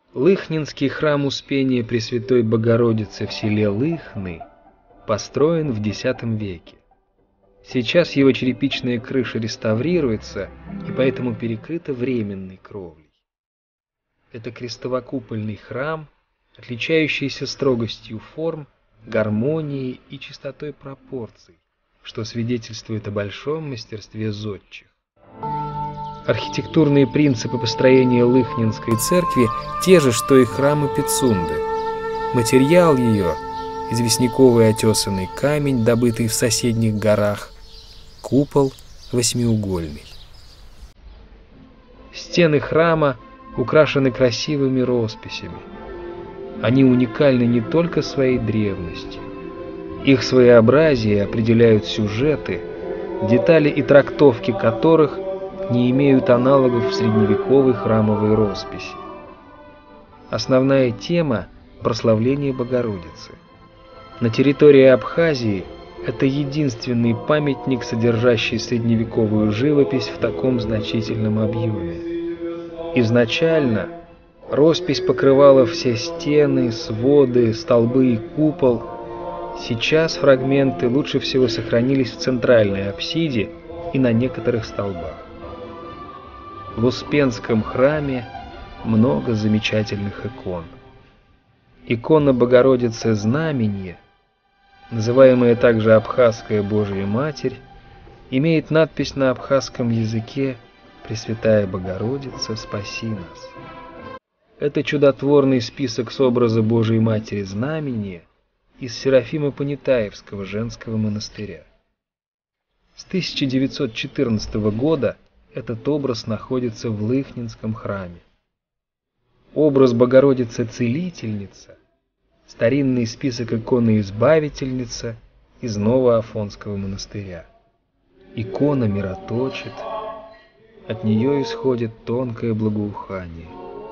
Лыхнинский храм Успения Пресвятой Богородицы в селе Лыхны построен в X веке. Сейчас его черепичная крыша реставрируется и поэтому перекрыта временной кровлей. Это крестовокупольный храм, отличающийся строгостью форм, гармонией и чистотой пропорций, что свидетельствует о большом мастерстве зодчих. Архитектурные принципы построения Лыхнинской церкви те же, что и храмы Пицунды. Материал ее – известняковый отесанный камень, добытый в соседних горах, купол восьмиугольный. Стены храма украшены красивыми росписями. Они уникальны не только своей древностью. Их своеобразие определяют сюжеты, детали и трактовки которых не имеют аналогов в средневековой храмовой росписи. Основная тема – прославление Богородицы. На территории Абхазии это единственный памятник, содержащий средневековую живопись в таком значительном объеме. Изначально роспись покрывала все стены, своды, столбы и купол. Сейчас фрагменты лучше всего сохранились в центральной апсиде и на некоторых столбах. В Успенском храме много замечательных икон. Икона Богородицы Знамение, называемая также Абхазская Божия Матерь, имеет надпись на абхазском языке «Пресвятая Богородица, спаси нас». Это чудотворный список с образа Божией Матери Знамения из Серафима Понятаевского женского монастыря. С 1914 года этот образ находится в Лыхнинском храме. Образ Богородицы-Целительница, старинный список иконы Избавительница из Новоафонского монастыря. Икона мироточит, от нее исходит тонкое благоухание.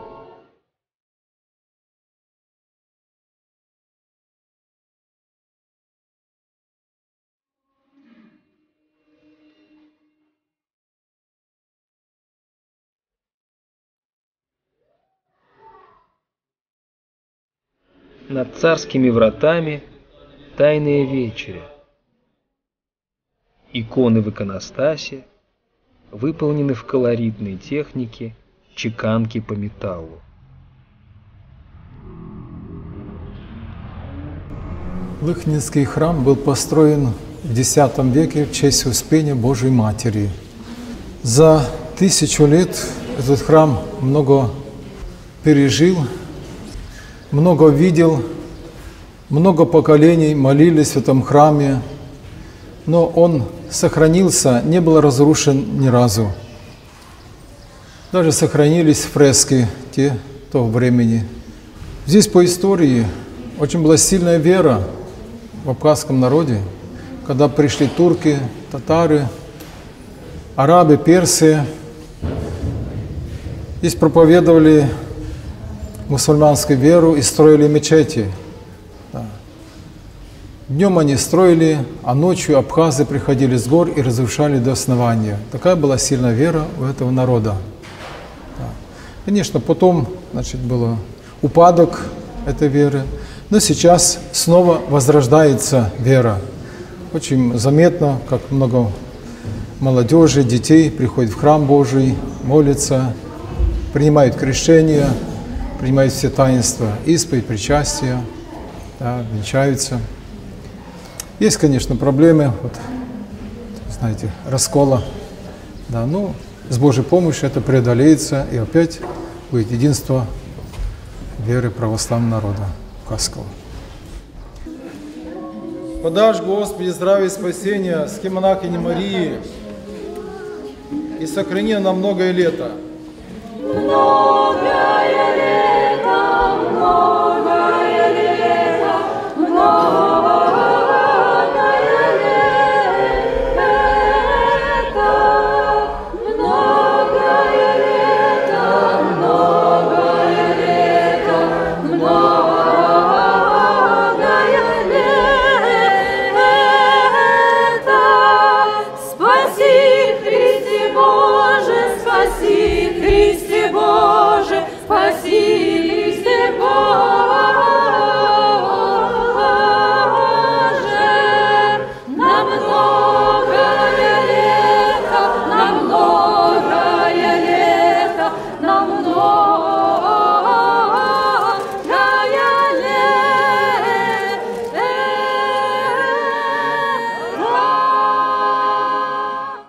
Над царскими вратами Тайная вечеря. Иконы в иконостасе выполнены в колоритной технике чеканки по металлу. Лыхнинский храм был построен в X веке в честь Успения Божией Матери. За 1000 лет этот храм много пережил, много видел, много поколений молились в этом храме, но он сохранился, не был разрушен ни разу. Даже сохранились фрески того времени. Здесь по истории очень была сильная вера в абхазском народе, когда пришли турки, татары, арабы, персы. Здесь проповедовали мусульманскую веру и строили мечети. Днем они строили, а ночью абхазы приходили с гор и разрушали до основания. Такая была сильная вера у этого народа. Конечно, потом, был упадок этой веры, но сейчас снова возрождается вера. Очень заметно, как много молодежи, детей приходят в храм Божий, молятся, принимают крещение, принимают все таинства, исповедь, причастие, венчаются. Есть, конечно, проблемы, раскола, но с Божьей помощью это преодолеется, и опять будет единство веры православного народа абхазского. Подашь, Господи, здравие и спасение, схемонахини Марии, и сохрани на многое лето.